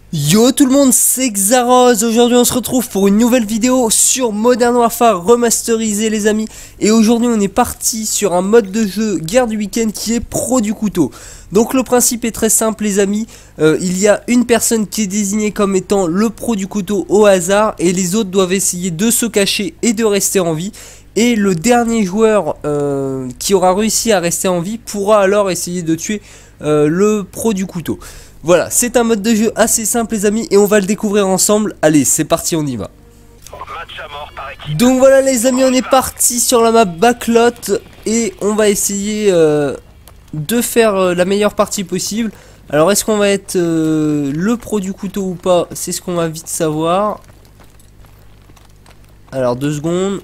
Yo tout le monde, c'est Xaroz. Aujourd'hui on se retrouve pour une nouvelle vidéo sur Modern Warfare remasterisé les amis. Et aujourd'hui on est parti sur un mode de jeu guerre du week-end qui est pro du couteau. Donc le principe est très simple les amis, il y a une personne qui est désignée comme étant le pro du couteau au hasard. Et les autres doivent essayer de se cacher et de rester en vie. Et le dernier joueur qui aura réussi à rester en vie pourra alors essayer de tuer le pro du couteau. Voilà, c'est un mode de jeu assez simple les amis et on va le découvrir ensemble. Allez, c'est parti, on y va. Donc voilà les amis, on est parti sur la map Backlot et on va essayer de faire la meilleure partie possible. Alors est-ce qu'on va être le pro du couteau ou pas? C'est ce qu'on va vite savoir. Alors 2 secondes.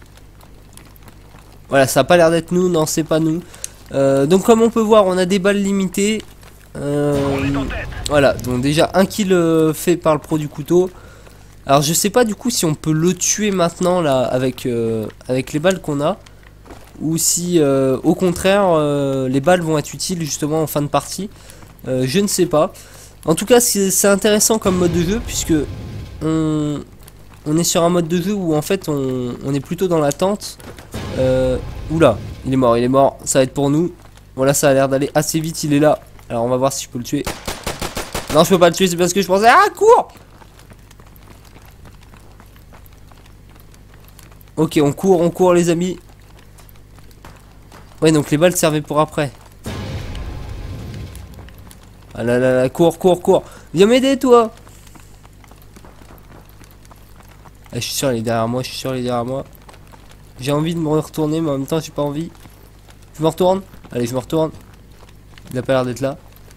Voilà, ça a pas l'air d'être nous, non c'est pas nous. Donc comme on peut voir, on a des balles limitées. Voilà, donc déjà un kill fait par le pro du couteau. Alors je sais pas du coup si on peut le tuer maintenant là avec les balles qu'on a, ou si au contraire les balles vont être utiles justement en fin de partie. Je ne sais pas. En tout cas c'est intéressant comme mode de jeu puisque on est sur un mode de jeu où en fait on est plutôt dans l'attente. Oula, il est mort, ça va être pour nous. Voilà, ça a l'air d'aller assez vite, il est là. Alors on va voir si je peux le tuer. Non, je peux pas le tuer, c'est parce que je pensais... Ah, cours! Ok, on court les amis. Ouais, donc les balles servaient pour après. Ah là là là, cours. Viens m'aider toi. Ah, je suis sûr, il est derrière moi, J'ai envie de me retourner, mais en même temps, j'ai pas envie. Je me retourne. Allez, je me retourne. Il a pas l'air d'être là.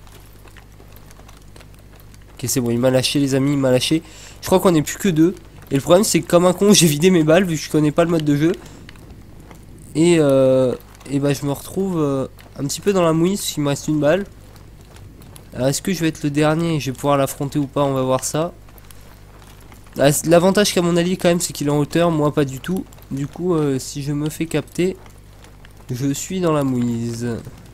Ok, c'est bon, il m'a lâché les amis, il m'a lâché. Je crois qu'on est plus que 2. Et le problème c'est que comme un con, j'ai vidé mes balles vu que je connais pas le mode de jeu. Et bah je me retrouve un petit peu dans la mouise, il me reste une balle. Alors est-ce que je vais être le dernier et je vais pouvoir l'affronter ou pas? On va voir ça. L'avantage qu'a mon allié quand même, c'est qu'il est en hauteur, moi pas du tout. Du coup si je me fais capter, je suis dans la mouise.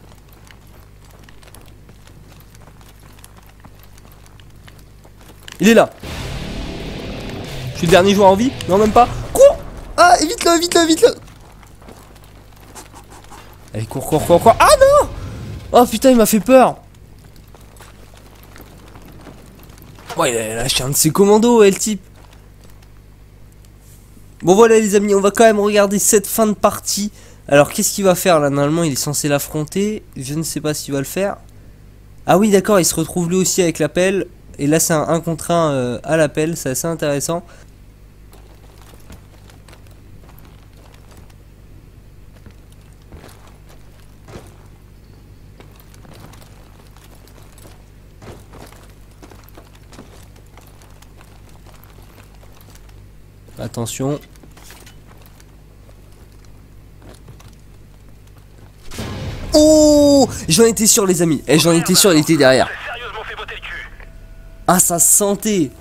Il est là. Je suis le dernier joueur en vie. Non, même pas. Cours. Ah, évite-le. Allez, cours. Ah non. Oh putain, il m'a fait peur. Ouais, il a lâché un de ses commandos, le type. Bon voilà les amis, on va quand même regarder cette fin de partie. Alors qu'est-ce qu'il va faire là? Normalement il est censé l'affronter. Je ne sais pas s'il va le faire. Ah oui d'accord, il se retrouve lui aussi avec l'appel. Et là c'est un 1 contre 1 à l'appel, c'est assez intéressant. Attention. Oh, j'en étais sûr les amis. Et j'en étais sûr, il était derrière. Ah, ça sentait.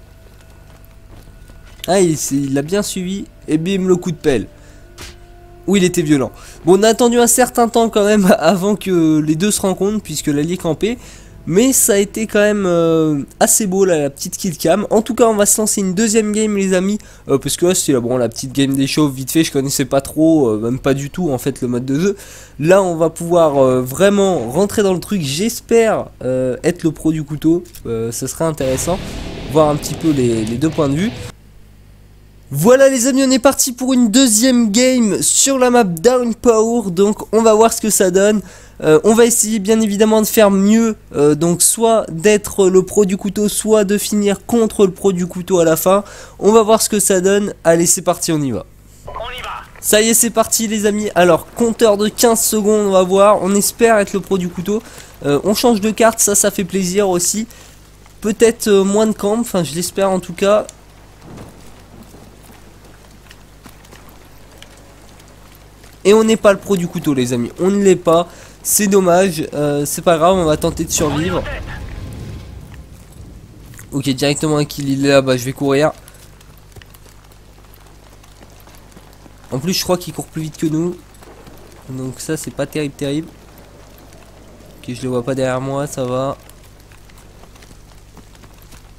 Ah, il l'a bien suivi. Et bim, le coup de pelle. Oui, il était violent. Bon, on a attendu un certain temps quand même avant que les deux se rencontrent, puisque l'allié campait. Mais ça a été quand même assez beau là, la petite kill cam. En tout cas, on va se lancer une deuxième game les amis. Parce que là, c'était bon, la petite game des chauves vite fait. Je connaissais pas trop, même pas du tout en fait le mode de jeu. Là, on va pouvoir vraiment rentrer dans le truc. J'espère être le pro du couteau. Ce serait intéressant. Voir un petit peu les deux points de vue. Voilà les amis, on est parti pour une deuxième game sur la map Downpour. Donc on va voir ce que ça donne. On va essayer bien évidemment de faire mieux. Donc soit d'être le pro du couteau, soit de finir contre le pro du couteau à la fin. On va voir ce que ça donne. Allez c'est parti, on y va. Ça y est c'est parti les amis. Alors compteur de 15 secondes, on va voir. On espère être le pro du couteau. On change de carte, ça fait plaisir aussi. Peut-être moins de camp, enfin je l'espère en tout cas. Et on n'est pas le pro du couteau les amis, on ne l'est pas, c'est dommage, c'est pas grave, on va tenter de survivre. Ok, directement un kill, il est là, bah je vais courir. En plus je crois qu'il court plus vite que nous. Donc ça c'est pas terrible. Ok, je le vois pas derrière moi, ça va.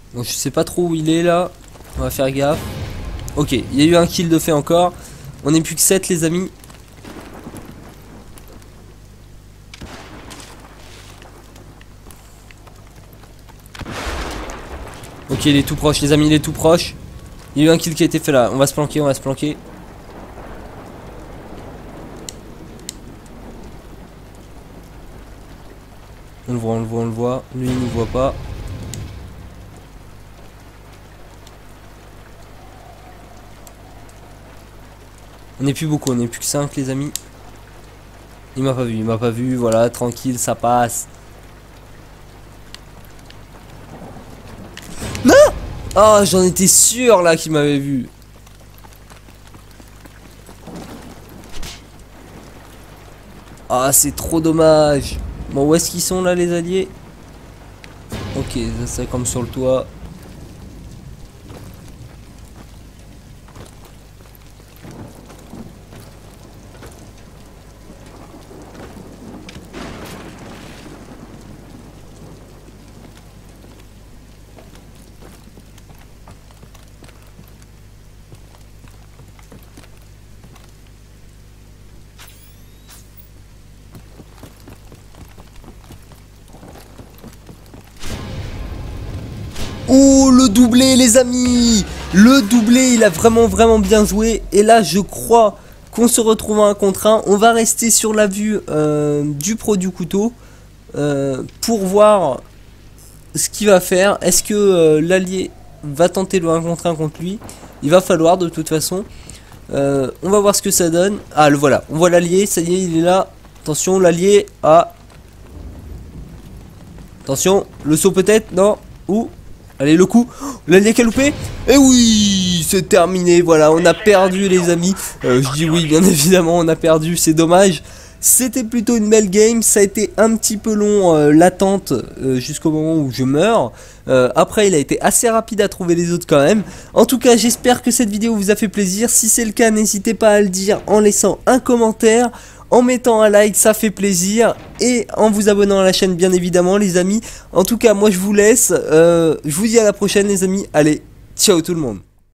Donc je sais pas trop où il est là. On va faire gaffe. Ok, il y a eu un kill de fait encore. On n'est plus que 7 les amis. Ok, il est tout proche les amis, il est tout proche. Il y a eu un kill qui a été fait là. On va se planquer, on va se planquer. On le voit, on le voit, on le voit. Lui, il ne voit pas. On n'est plus beaucoup, on n'est plus que 5 les amis. Il m'a pas vu, voilà, tranquille, ça passe. Non! Ah, j'en étais sûr là qu'il m'avait vu. Ah, c'est trop dommage. Bon, où est-ce qu'ils sont là les alliés? Ok, ça c'est comme sur le toit. Oh, le doublé les amis! Le doublé, il a vraiment bien joué. Et là, je crois qu'on se retrouve à un contre 1. On va rester sur la vue du pro du couteau pour voir ce qu'il va faire. Est-ce que l'allié va tenter le 1 contre 1 contre lui? Il va falloir de toute façon. On va voir ce que ça donne. Ah, le voilà. On voit l'allié. Ça y est, il est là. Attention, l'allié. Ah. Attention, le saut peut-être. Non. Ou. Allez, le coup, l'allié qui a loupé. Et oui, c'est terminé, voilà, on a perdu les amis. Je dis oui, bien évidemment, on a perdu, c'est dommage. C'était plutôt une belle game, ça a été un petit peu long l'attente jusqu'au moment où je meurs. Après, il a été assez rapide à trouver les autres quand même. En tout cas, j'espère que cette vidéo vous a fait plaisir. Si c'est le cas, n'hésitez pas à le dire en laissant un commentaire. En mettant un like, ça fait plaisir. Et en vous abonnant à la chaîne, bien évidemment, les amis. En tout cas, moi, je vous laisse. Je vous dis à la prochaine, les amis. Allez, ciao tout le monde.